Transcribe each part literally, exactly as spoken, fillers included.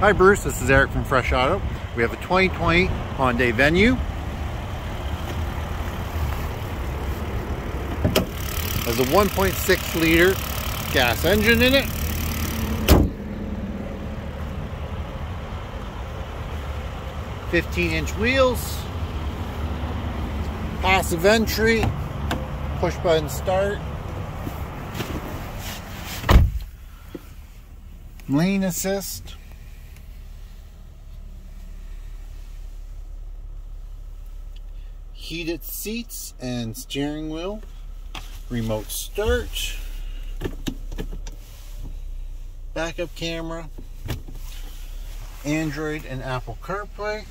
Hi Bruce, this is Eric from Fresh Auto. We have a twenty twenty Hyundai Venue. Has a one point six liter gas engine in it. fifteen inch wheels. Passive entry. Push button start. Lane assist. Heated seats and steering wheel. Remote start. Backup camera. Android and Apple CarPlay.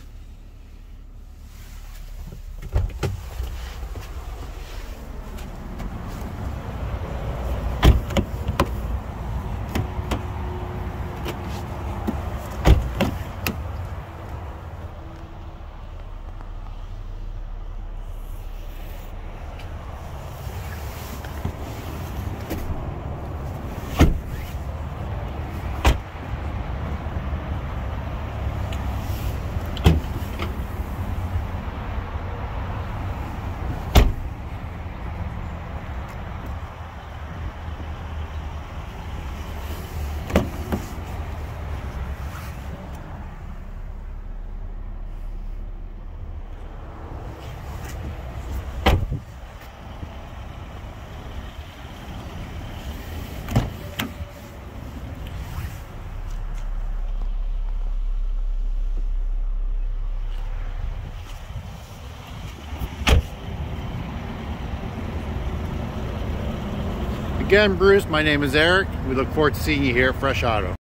Again, Bruce, my name is Eric. We look forward to seeing you here at Fresh Auto.